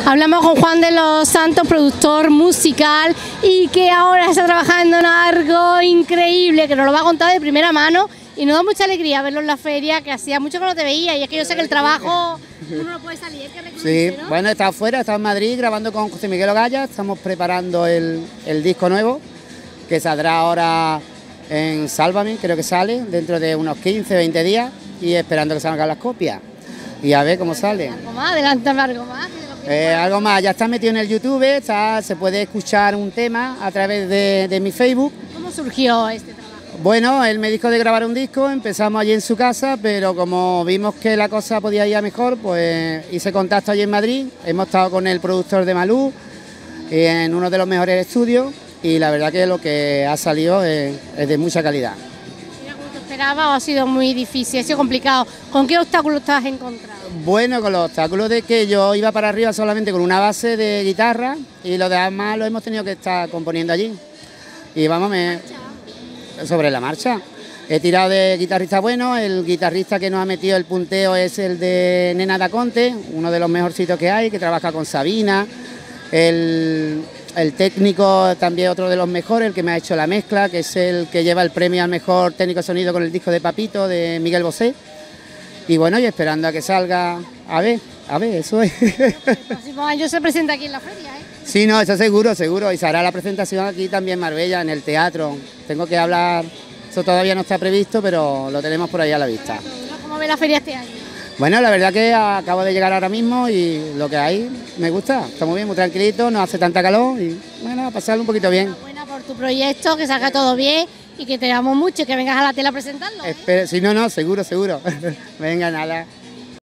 Hablamos con Juan de los Santos, productor musical, y que ahora está trabajando en algo increíble, que nos lo va a contar de primera mano, y nos da mucha alegría verlo en la feria, que hacía mucho que no te veía, y es que yo sé que el trabajo uno no puede salir, hay que reconocerlo, Sí, ¿no? bueno, he estado afuera, he estado en Madrid grabando con José Miguel Ogaya, estamos preparando el disco nuevo, que saldrá ahora en Sálvame, creo que sale, dentro de unos 15, 20 días, y esperando que salgan las copias, y a ver cómo sale. Algo más, adelántame algo más. Algo más, ya está metido en el YouTube, se puede escuchar un tema a través de mi Facebook. ¿Cómo surgió este trabajo? Bueno, él me dijo de grabar un disco, empezamos allí en su casa, pero como vimos que la cosa podía ir a mejor, pues hice contacto allí en Madrid, hemos estado con el productor de Malú, en uno de los mejores estudios, y la verdad que lo que ha salido es de mucha calidad. Mira, ¿cómo te esperaba o ha sido muy difícil, ha sido complicado? ¿Con qué obstáculos te has encontrado? Bueno, con los obstáculos de que yo iba para arriba solamente con una base de guitarra y los demás lo hemos tenido que estar componiendo allí. Y vamos, sobre la marcha. He tirado de guitarrista bueno, el guitarrista que nos ha metido el punteo es el de Nena Da Conte, uno de los mejorcitos que hay, que trabaja con Sabina. El técnico también otro de los mejores, el que me ha hecho la mezcla, que es el que lleva el premio al mejor técnico de sonido con el disco de Papito, de Miguel Bosé. Y bueno, y esperando a que salga, a ver, eso es. El próximo año se presenta aquí en la feria, ¿eh? Sí, no, eso seguro, y se hará la presentación aquí también en Marbella, en el teatro. Tengo que hablar, eso todavía no está previsto, pero lo tenemos por ahí a la vista. ¿Cómo ve la feria este año? Bueno, la verdad que acabo de llegar ahora mismo y lo que hay me gusta, está muy bien, muy tranquilito, no hace tanta calor y bueno, a pasarlo un poquito bien. Enhorabuena por tu proyecto, que salga todo bien y que te amo mucho y que vengas a la tela a presentarlo, ¿eh? Si no, seguro. Venga, nada.